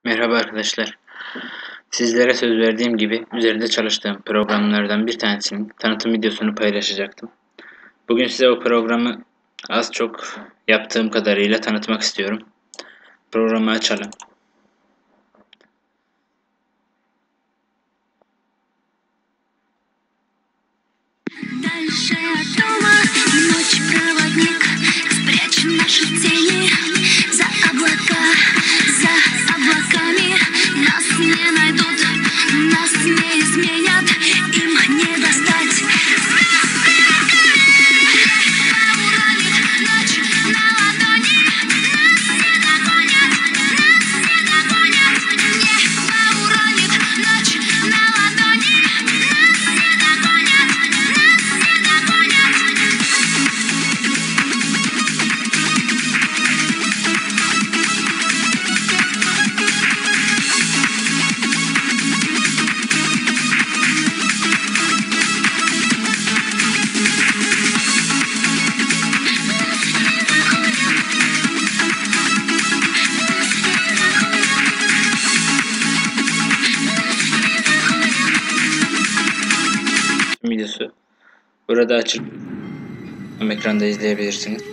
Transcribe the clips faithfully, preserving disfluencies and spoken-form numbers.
Merhaba arkadaşlar. Sizlere söz verdiğim gibi üzerinde çalıştığım programlardan bir tanesinin tanıtım videosunu paylaşacaktım. Bugün size o programı az çok yaptığım kadarıyla tanıtmak istiyorum. Programı açalım. Videosu burada açıp ekranda izleyebilirsiniz.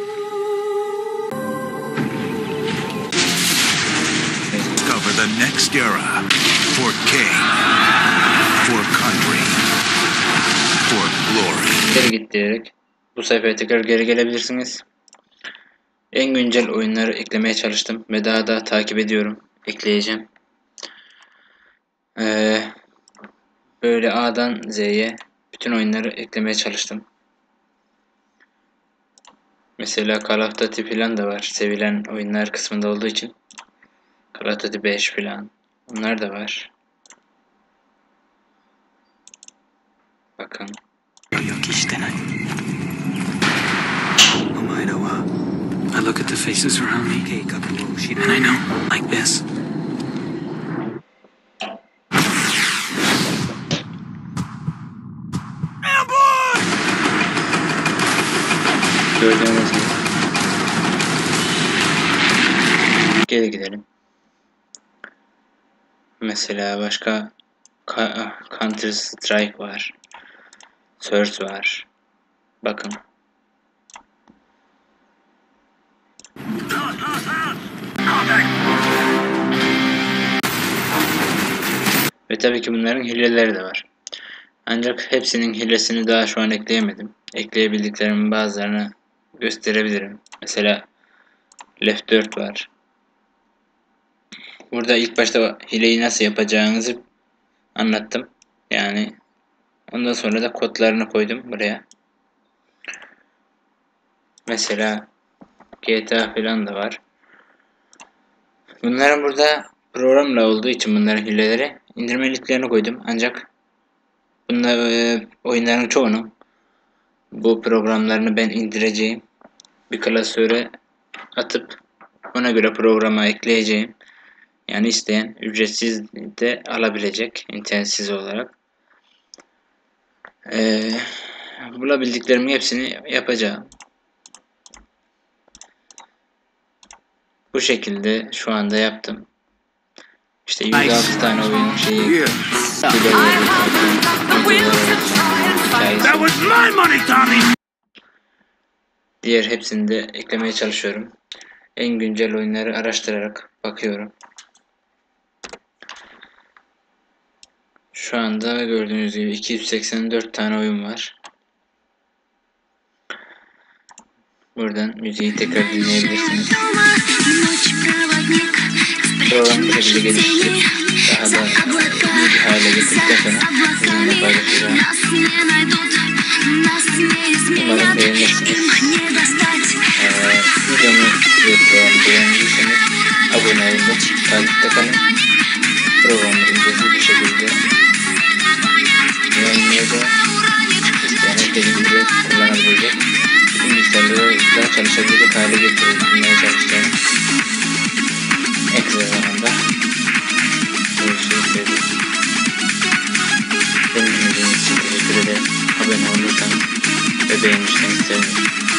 Cover the next era for king, for country, for glory. Geri git diyerek bu sayfaya tekrar geri gelebilirsiniz. En güncel oyunları eklemeye çalıştım ve daha da takip ediyorum. Ekleyeceğim. Ee, böyle A'dan Z'ye bütün oyunları eklemeye çalıştım. Mesela Call of Duty falan da var. Sevilen oyunlar kısmında olduğu için. Call of Duty beş falan. Onlar da var. Bakın. I look at the faces around me, and I know, like this. Gördüğünüz gibi. Geri gidelim. Mesela başka Counter Strike var. Source var. Bakın. Ve tabii ki bunların hileleri de var. Ancak hepsinin hilesini daha şu an ekleyemedim. Ekleyebildiklerimin bazılarını gösterebilirim. Mesela Left dört var. Burada ilk başta hileyi nasıl yapacağınızı anlattım. Yani ondan sonra da kodlarını koydum buraya. Mesela G T A falan da var. Bunların burada programla olduğu için bunların hileleri indirme linklerini koydum. Ancak bunlar e, oyunların çoğunu bu programlarını ben indireceğim. Bir klasöre atıp ona göre programa ekleyeceğim. Yani isteyen ücretsiz de alabilecek internetsiz olarak. Ee, bulabildiklerimin hepsini yapacağım. Bu şekilde şu anda yaptım. İşte yüz altı tane oyun şeyi diğer hepsini de eklemeye çalışıyorum. En güncel oyunları araştırarak bakıyorum. Şu anda gördüğünüz gibi iki yüz seksen dört tane oyun var. Buradan müziği tekrar dinleyebilirsiniz. Programı bu şekilde geliştirip daha da iyi bir hale getirdikten sonra sizinle paylaşacağım. Umarım beğenirsiniz. Ee, videomu ve programı beğendiyseniz abone olun, takipte kalın. Programı ücretsiz bir şekilde yayınlayacağım. İsteyen herkesin gibi kullanabilecek. Bütün bilgisayarlarda çalışabilecek hale getirmeye çalışacağım. En kısa zamanda görüşürüz dedim. Beni dinlediğiniz için teşekkür ederim. Abone olursanız ve beğenirseniz sevinirim.